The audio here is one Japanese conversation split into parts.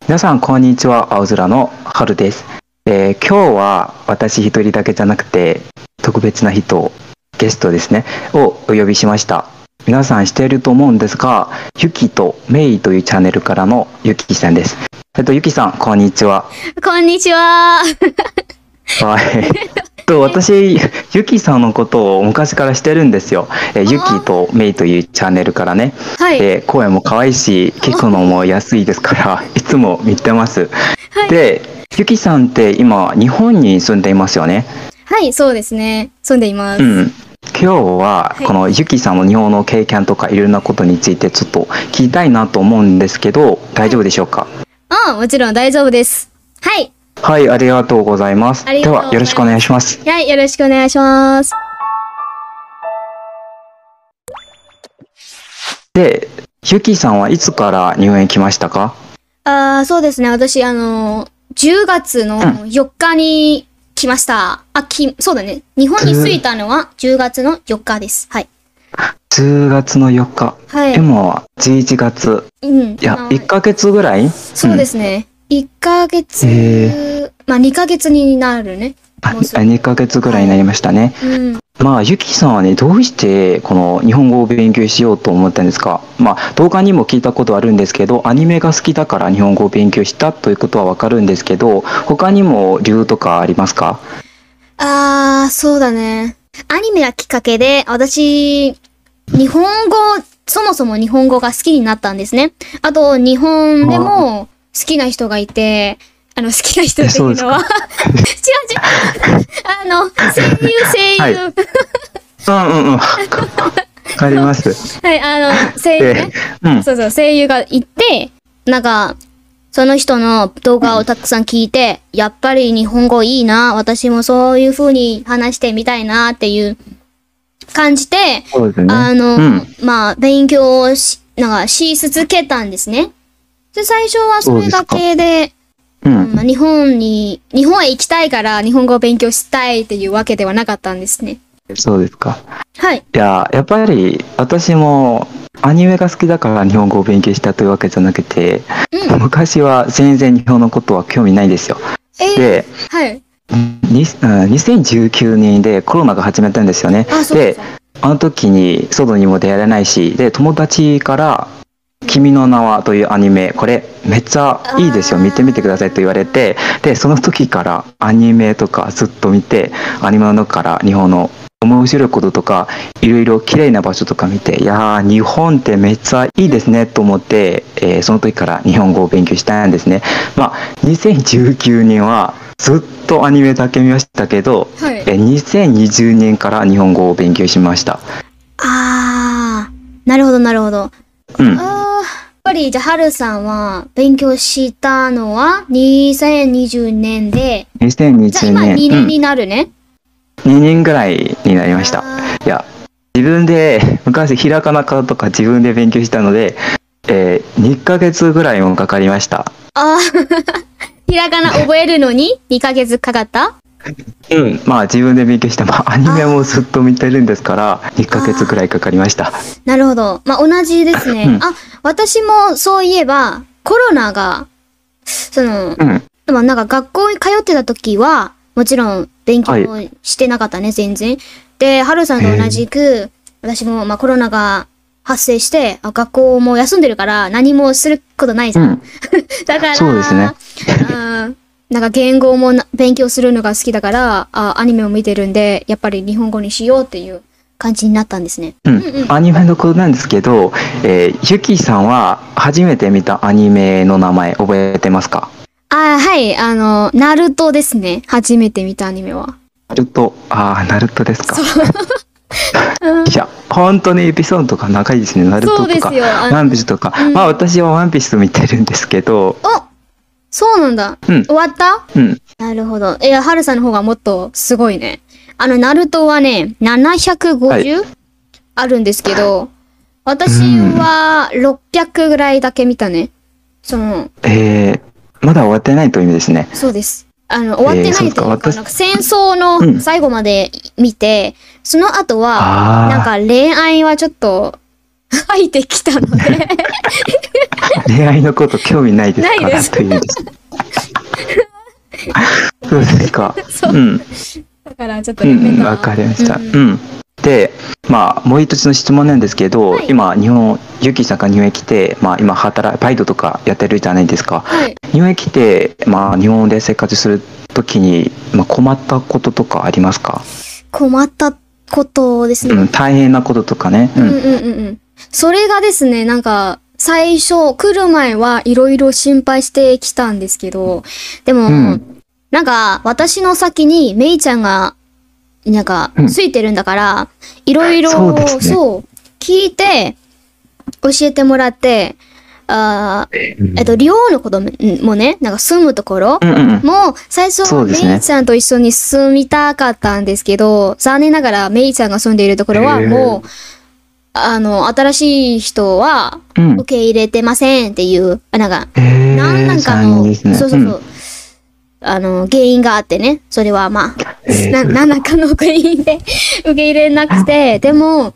皆さん、こんにちは。青空の春です。今日は私一人だけじゃなくて、特別な人、ゲストですね、をお呼びしました。皆さん知っていると思うんですが、ゆきとめいというチャンネルからのゆきさんです。ゆきさん、こんにちは。 こんにちは。 はい。私、ゆきさんのことを昔からしてるんですよ。ゆきとめいというチャンネルからね。 はい。 声も可愛いし、聞くのも安いですから、いつも見てます。 はい。 で、ゆきさんって今、日本に住んでいますよね。 はい、そうですね。住んでいます。 うん。今日は、このゆきさんの日本の経験とかいろんなことについてちょっと聞きたいなと思うんですけど、大丈夫でしょうか？ もちろん大丈夫です。はい。 はい、ありがとうございます。では、よろしくお願いします。 はい、よろしくお願いします。 で、ゆきさんはいつから日本へ来ましたか？ そうですね。私、10月の4日に来ました。そうだね。日本に着いたのは10月の4日です。はい。 10月の4日。 はい。 今は11月。 うん。 いや、1ヶ月ぐらい？ そうですね。1ヶ月、2ヶ月になるね。 2ヶ月ぐらいになりましたね。 うん。 ゆきさんはね、どうしてこの日本語を勉強しようと思ったんですか？動画にも聞いたことあるんですけど、アニメが好きだから日本語を勉強したということはわかるんですけど、他にも理由とかありますか？ そうだね。アニメがきっかけで、私、そもそも日本語が好きになったんですね。あと、日本でも好きな人がいて、好きな人っていうのは、違う。声優。 わかります。 はい、声優ね。そうそう、声優がいて、その人の動画をたくさん聞いて、やっぱり日本語いいな、私もそういう風に話してみたいなっていう感じで、勉強をし続けたんですね。で、最初はそれだけで、日本へ行きたいから日本語を勉強したいっていうわけではなかったんですね。 そうですか。 はい。 いや、やっぱり私もアニメが好きだから日本語を勉強したというわけじゃなくて、昔は全然日本のことは興味ないんですよ。で、 はい。 2019年でコロナが始まったんですよね。で、あの時に外にも出られないし、で、友達から君の名はというアニメ、これめっちゃいいですよ、見てみてくださいと言われて、で、その時からアニメとかずっと見て、アニメの中から日本の面白いこととか、いろいろ綺麗な場所とか見て、いやー、日本ってめっちゃいいですねと思って、その時から日本語を勉強したんですね。2019年はずっとアニメだけ見ましたけど、2020年から日本語を勉強しました。 なるほど、なるほど。やっぱり、じゃあ、はるさんは勉強したのは2020年で、 2020年。 じゃあ今2年になるね。 2年ぐらいになりました。いや、自分で、昔ひらがなからとか自分で勉強したので、2ヶ月ぐらいもかかりました。 ひらがな覚えるのに2ヶ月かかった？ 自分で勉強して、アニメもずっと見てるんですから、2ヶ月ぐらいかかりました。 なるほど。同じですね。私もそういえば、コロナが、学校に通ってた時は、もちろん勉強してなかったね、全然。で、はるさんと同じく、私も、コロナが発生して、学校も休んでるから何もすることないじゃん。だから、 そうですね。 言語も勉強するのが好きだから、アニメを見てるんで、やっぱり日本語にしようっていう感じになったんですね。 アニメのことなんですけど、ゆきさんは初めて見たアニメの名前覚えてますか？ はい。ナルトですね。初めて見たアニメは。 ナルトですか。いや、本当にエピソードとか長いですね。ナルトとか、ワンピースとか。私はワンピース見てるんですけど。 そうなんだ。終わった？なるほど。はるさんの方がもっとすごいね。ナルトはね、750、あるんですけど、私は600ぐらいだけ見たね。 まだ終わってないという意味ですね。 そうです。終わってないというか、戦争の最後まで見て、その後は、恋愛はちょっと入ってきたので恋愛のこと興味ないですか？ ないです。 というそうですか。 そう。だからちょっとやめた。 わかりました。で、まあもう一つの質問なんですけど、今ゆきさんが日本へ来て、まあ今バイトとかやってるじゃないですか。日本へ来て、まあ日本で生活するときに、まあ困ったこととかありますか？ 困ったことですね。 大変なこととかね。 それがですね、なんか、最初、来る前はいろいろ心配してきたんですけど、でも、なんか、私の先にメイちゃんが、なんか、ついてるんだから、いろいろ、そう、聞いて、教えてもらって、寮のこともね、なんか住むところも、最初はメイちゃんと一緒に住みたかったんですけど、残念ながらメイちゃんが住んでいるところはもう、新しい人は受け入れてませんっていう、なんか、なんかの、原因があってね、それはまあ、何らかの原因で受け入れなくて、でも、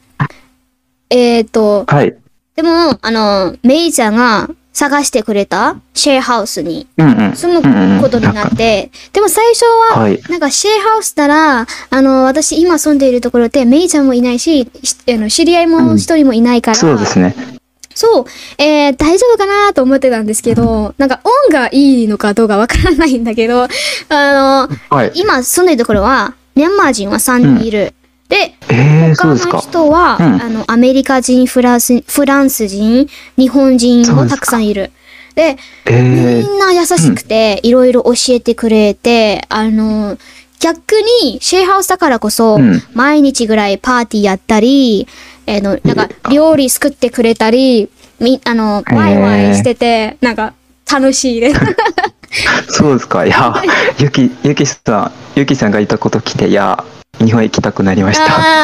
でも、メイちゃんが探してくれたシェアハウスに住むことになって、でも最初は、なんかシェアハウスなら、私今住んでいるところでメイちゃんもいないし、知り合いも一人もいないから、 そうですね。 そう、大丈夫かなと思ってたんですけど、なんか運がいいのかどうかわからないんだけど、今住んでいるところは、ミャンマー人は3人いる。で、他の人は、アメリカ人、フランス人、日本人もたくさんいる。で、みんな優しくて、いろいろ教えてくれて、逆に、シェアハウスだからこそ、毎日ぐらいパーティーやったり、なんか、料理作ってくれたり、ワイワイしてて、なんか、楽しいです。 そうですか。いや、ゆきさんがいたこと来て、いや、日本へ行きたくなりました。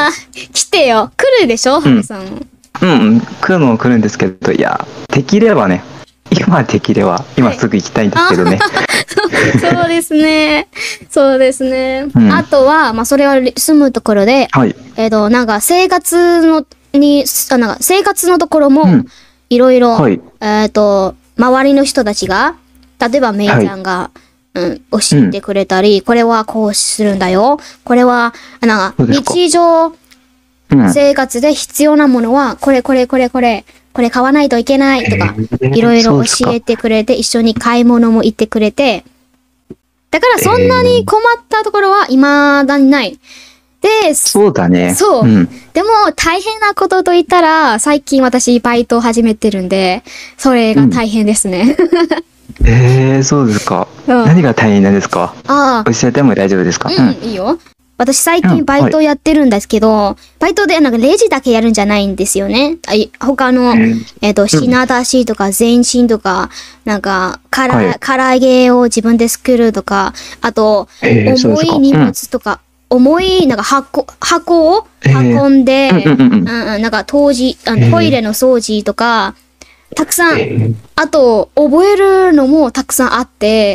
来てよ。来るでしょ、ハルさん。 来るのも来るんですけど、いや、できればね、今すぐ行きたいんですけどね。 そうですね。そうですね。あとは、まあ、それは住むところで、なんか生活のところも、いろいろ、周りの人たちが、例えばメイちゃんが、教えてくれたり、これはこうするんだよ。これは、なんか、日常生活で必要なものは、これ買わないといけないとか、いろいろ教えてくれて、一緒に買い物も行ってくれて、だからそんなに困ったところは未だにない。で、 そうだね。 そう。でも、大変なことと言ったら、最近私バイトを始めてるんで、それが大変ですね。 そうですか。何が大変なんですか？教えても大丈夫ですか？ いいよ。私最近バイトやってるんですけど、バイトでなんかレジだけやるんじゃないんですよね。他の、品出しとか前進とか、なんか、唐揚げを自分で作るとか、あと、重い荷物とか、重い、なんか箱を運んで、なんかトイレの掃除とか、たくさん、あと、覚えるのもたくさんあって、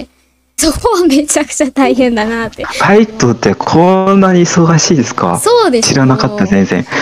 そこはめちゃくちゃ大変だなって。 バイトってこんなに忙しいですか？ そうです。 知らなかった、全然。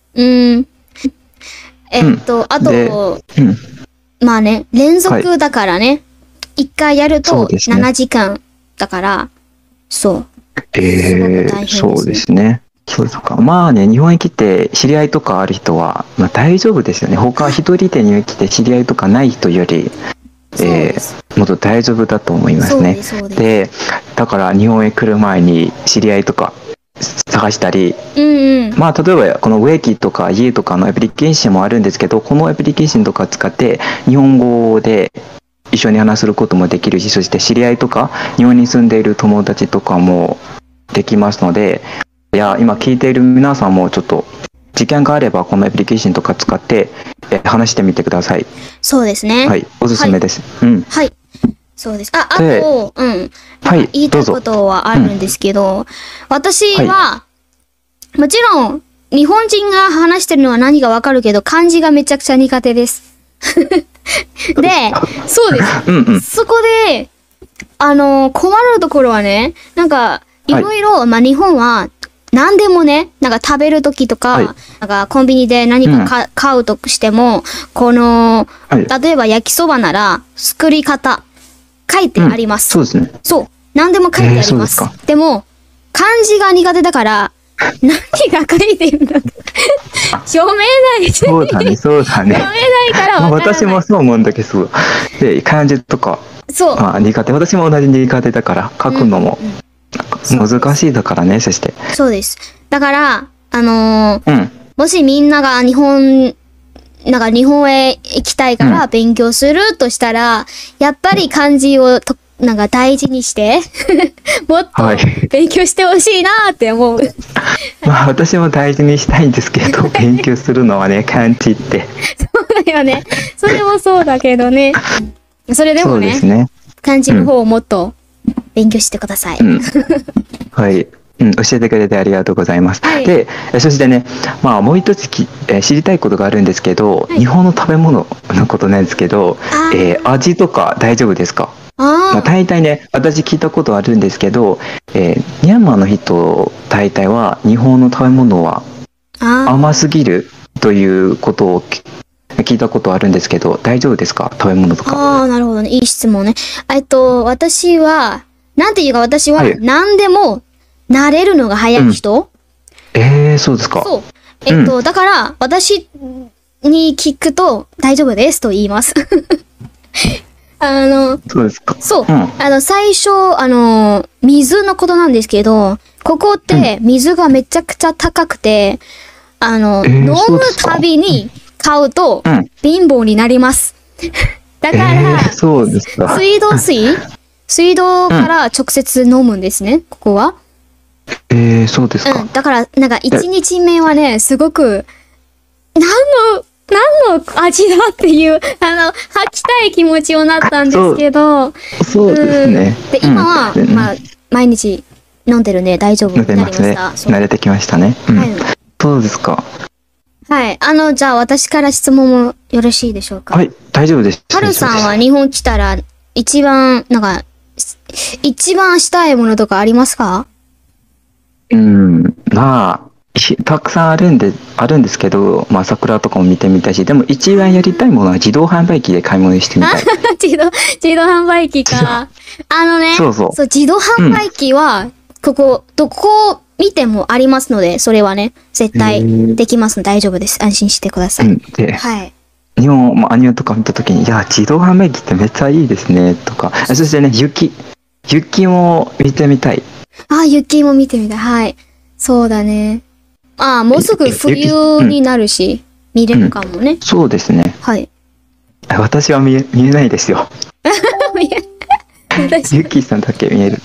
あと、まあね、連続だからね、一回やると7時間だから、そう。 そうですね。そうですか。まあね、日本に来て知り合いとかある人は、まあ大丈夫ですよね。他一人で日本に来て知り合いとかない人より、もっと大丈夫だと思いますね。で、だから日本へ来る前に知り合いとか探したり、まあ例えばこのウェキとか家とかのアプリケーションもあるんですけど、このアプリケーションとか使って日本語で一緒に話することもできるし、そして知り合いとか日本に住んでいる友達とかもできますので、いや、今聞いている皆さんもちょっと時間があればこのアプリケーションとか使って話してみてください。 そうですね。 はい、おすすめです。 はい。そうです。あと、言いたいことはあるんですけど、私は、もちろん、日本人が話してるのは何かわかるけど、漢字がめちゃくちゃ苦手です。で、そうです。そこで、困るところはね、なんか、いろいろ、まあ、日本は、 何でもね、なんか食べるときとか、 はい、 なんかコンビニで何か買うとしても、この、例えば焼きそばなら、作り方、書いてあります。 そうですね。 そう。何でも書いてあります。でも、漢字が苦手だから、何が書いてるんだ読めない。 そうだね、そうだね。 読めないからわからない。 私もそう思うんだけど、で、漢字とか、 そう。 苦手。私も同じ苦手だから、書くのも難しいだからね、そして。 そうです。だから、もしみんなが日本へ行きたいから勉強するとしたら、やっぱり漢字をなんか大事にして、もっと勉強してほしいなって思う。 まあ私も大事にしたいんですけど、勉強するのはね、漢字って。 そうだよね。それもそうだけどね。それでもね、漢字の方をもっと勉強してください。 はい。教えてくれてありがとうございます。はい、で、そしてね、まあもう一つ知りたいことがあるんですけど、日本の食べ物のことなんですけど、味とか大丈夫ですか？まあ、大体ね、私聞いたことあるんですけど、ミャンマーの人大体は日本の食べ物は甘すぎるということを聞いたことあるんですけど、大丈夫ですか？食べ物とか。 なるほどね。いい質問ね。私は、なんていうか私は何でも慣れるのが早い人、 そうですか。 そう。だから、私に聞くと大丈夫ですと言います。 そうですか。 そう。最初、水のことなんですけど、ここって水がめちゃくちゃ高くて、飲むたびに買うと、貧乏になります。だから、 そうですか。 水道から直接飲むんですね、ここは。 そうですか。 だから、なんか1日目はね、すごく、何の味だっていう、吐きたい気持ちになったんですけど。 そうですね。 で、今は、まあ、毎日飲んでるね、大丈夫になりました。 慣れてきましたね。そうですか。 はい。じゃあ私から質問もよろしいでしょうか？ はい、大丈夫です。 はるさんは日本来たら、一番したいものとかありますか？ まあ、たくさんあるんですけど、まあ桜とかも見てみたいし、でも一番やりたいものは自動販売機で買い物してみたい。 自動販売機か。そう、自動販売機は、どこ見てもありますので、それはね、絶対できますので大丈夫です。安心してください。はい。 日本、アニメとか見たときに、いや、自動販売機ってめっちゃいいですね、とか。そしてね、雪も見てみたい。 雪も見てみたい。はい。そうだね。もうすぐ冬になるし、見れるかもね。 そうですね。 はい。 私は見えないですよ。ゆきさんだけ見える。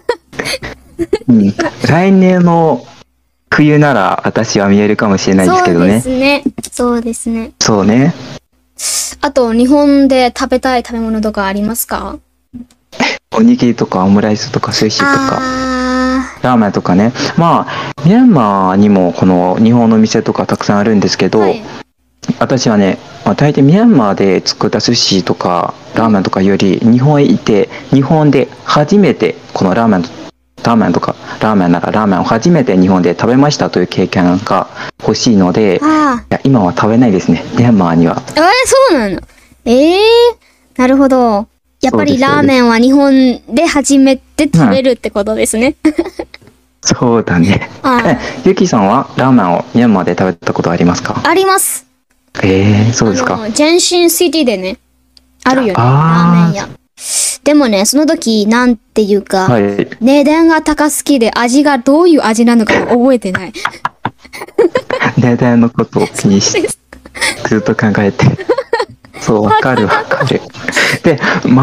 来年の冬なら私は見えるかもしれないですけどね。 そうですね。 そうね。 あと、日本で食べたい食べ物とかありますか？ おにぎりとかオムライスとか寿司とかラーメンとかね。まあミャンマーにもこの日本の店とかたくさんあるんですけど、私はね、大抵ミャンマーで作った寿司とかラーメンとかより日本へ行って日本で初めてこのラーメンとかラーメンならラーメンを初めて日本で食べましたという経験が欲しいので、今は食べないですね、ミャンマーには。 そうなの？なるほど。やっぱりラーメンは日本で初めて食べるってことですね。 そうだね。ゆきさんはラーメンをミャンマーで食べたことありますか？ あります。 そうですか。 ジェンシンシティでね、あるよね、ラーメン屋。でもね、その時、なんていうか、値段が高すぎで味がどういう味なのか覚えてない。 値段のことを気にして、ずっと考えて。そう、わかる。で、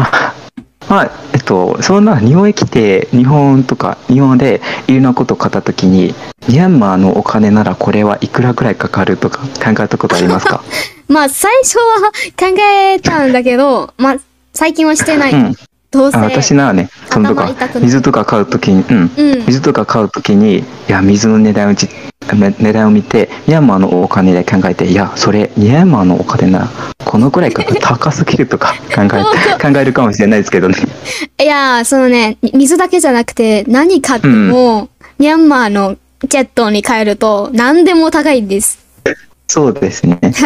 そんな日本へ来て、日本でいろんなことを買ったときに、ミャンマーのお金ならこれはいくらくらいかかるとか考えたことありますか？ 最初は考えたんだけど、最近はしてない。どうせ。 私ならね、水とか買うときに、いや、水の値段を見て、ミャンマーのお金で考えて、いや、それ、ミャンマーのお金なら、このくらいか高すぎるとか考えるかもしれないですけどね。 いや、水だけじゃなくて、何買っても、ミャンマーのジェットに変えると何でも高いです。 そうですね。 はい。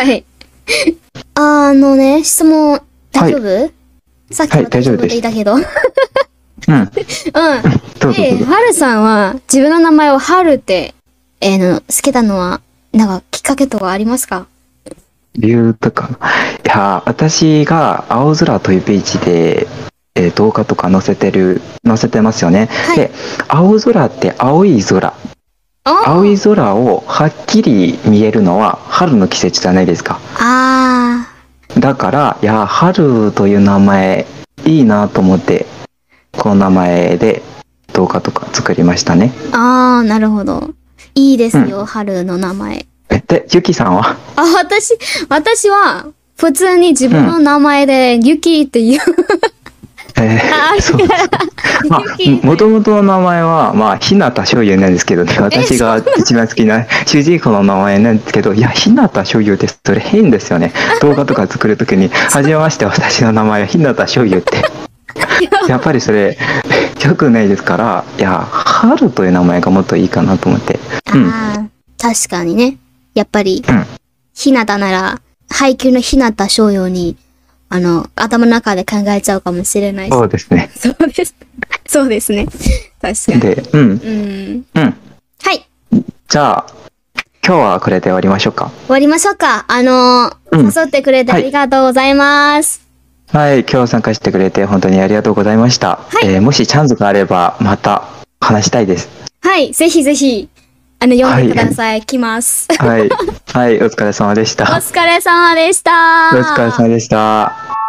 質問大丈夫？はい、さっきは大丈夫って言ったけど。うん。うん。で、はるさんは自分の名前をはるって、つけたのは、なんかきっかけとかありますか？ 理由とか。いや、私が青空というページで、動画とか載せてますよね。はい、で、青空って青い空。青い空をはっきり見えるのは春の季節じゃないですか。だから、いや、春という名前いいなと思って、この名前で動画とか作りましたね。 なるほど。いいですよ、春の名前。 で、ゆきさんは？ 私は、普通に自分の名前で、ゆきっていう。 もともとの名前は、日向翔優なんですけどね、私が一番好きな主人公の名前なんですけど、いや、日向翔優ってそれ変ですよね。動画とか作るときに、はじめまして、私の名前は日向翔優って。やっぱりそれ、良くないですから、いや、春という名前がもっといいかなと思って。 確かにね。やっぱり、日向なら、配給の日向翔優に、頭の中で考えちゃうかもしれないし。 そうですね。 そうですね。確かに。 で、 はい。 じゃあ、今日はこれで終わりましょうか。 終わりましょうか。誘ってくれてありがとうございます。 はい、今日参加してくれて本当にありがとうございました。はい、もしチャンスがあれば、また話したいです。 はい、ぜひぜひ、読んでください。来ます。 はい、はい、お疲れ様でした。 お疲れ様でした。 お疲れ様でした。